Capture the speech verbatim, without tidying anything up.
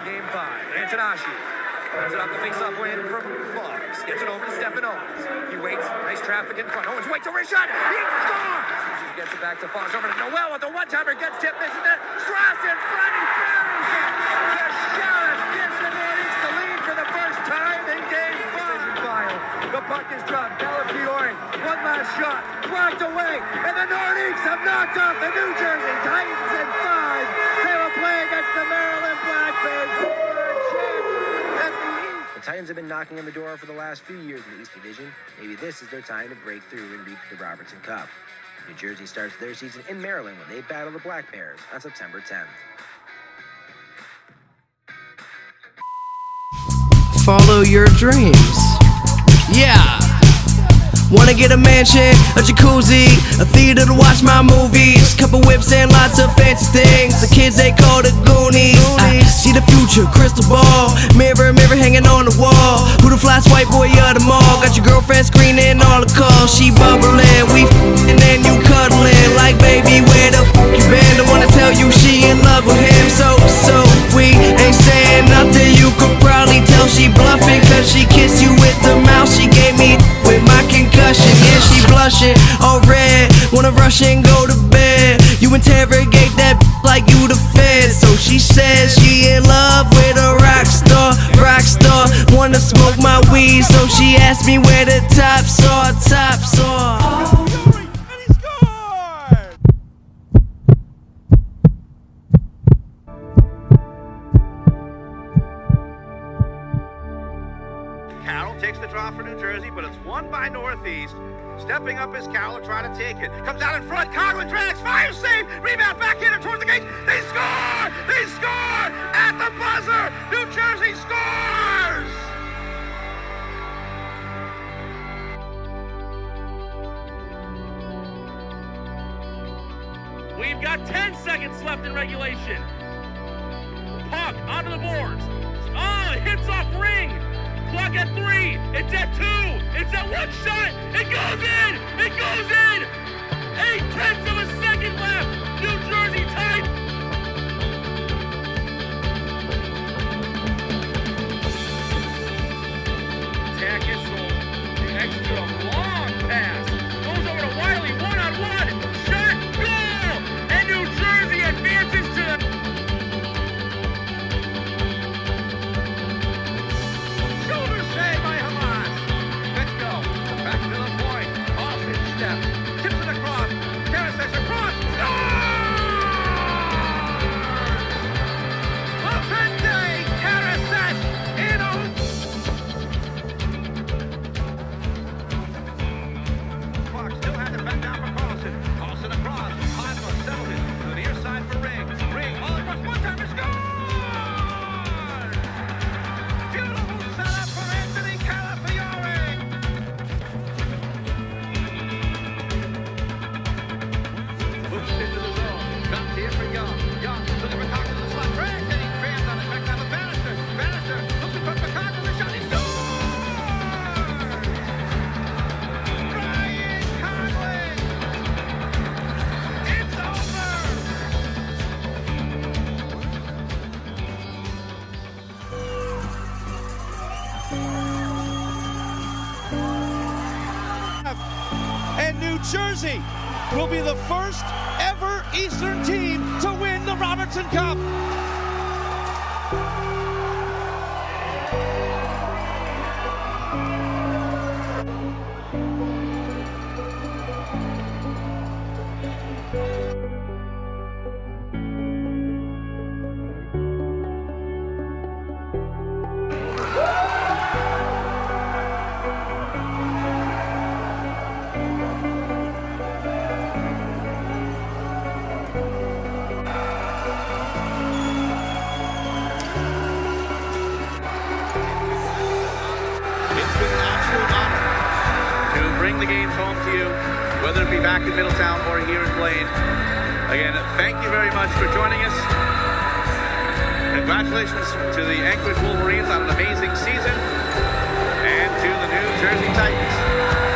game five. Antanashi runs it off the face-off win from Fox. Gets it over to Stephen Owens. He waits. Nice traffic in front. Owens waits over his shot. He scores! He gets it back to Fox. Over to Noel with the one-timer. Gets tipped. Misses it. Strass in front. He buries it. The Sheriff gives the Nordiques the lead for the first time in game five. The puck is dropped. Calafiore. One last shot. Blocked away. And the Nordiques have knocked off the New Jersey Titans in five. They will play against the Maryland Blackbears. The Titans have been knocking on the door for the last few years in the East Division. Maybe this is their time to break through and beat the Robertson Cup. New Jersey starts their season in Maryland when they battle the Black Bears on September tenth. Follow your dreams. Yeah. Wanna get a mansion, a jacuzzi, a theater to watch my movies, couple whips and lots of fancy things. The kids they call the Goonies. I see the future, crystal ball, mirror, mirror hanging on the wall. Who the flyest white boy of them all? Got your girlfriend screening all the calls. She bubbling, we f***ing and you cuddling. Like baby, where the f*** you been? Don't wanna tell you she in love with him. So, so we ain't saying nothing. You could probably tell she bluffing, cause she kissed you with her mouth. She gave me with my concussion. Yeah, she blushing, all red. Wanna rush and go to bed. You interrogate that like you the fed. So she says she in love with a rock star, rock star. Wanna smoke my weed, so she asked me where the tops are, tops are. And he scored! Carroll takes the draw for New Jersey, but it's won by Northeast. Stepping up is Carroll to try to take it. Comes out in front, Coughlin drags, fire save, rebound back in and towards the gate. They score! They score! At the buzzer! New Jersey scores! We've got ten seconds left in regulation. Puck onto the boards. Oh, it hits off ring. Clock at three. It's at two. It's at one shot. It goes in. It goes in. Eight tenths of a second left. New Jersey tied. Takis the extra long pass. Goes over to Wiley. One on one. Shot. Goal. And New Jersey advances to the Shoulder save by Hamas. Let's go. Back to the point. Off his step. Tips it across. Karasek across. Scores! Opente Karasek in a... Clark still has it back down for Carlson. Carlson across. Hosmer settled it to the near side for Ring. Ring all across. One time to score! Beautiful setup for Anthony Calafiore. Moves into the zone. Comes here for Young. Young looking for Cox in the slot. Drag hitting fans on it. Back down to Bannister. Bannister looking for Cox with the shot. He scores! Ryan Conley. It's over. And New Jersey will be the first ever Eastern team to win the Robertson Cup. The games home to you, whether it be back in Middletown or here in Blaine. Again, thank you very much for joining us. Congratulations to the Anchorage Wolverines on an amazing season, and to the New Jersey Titans.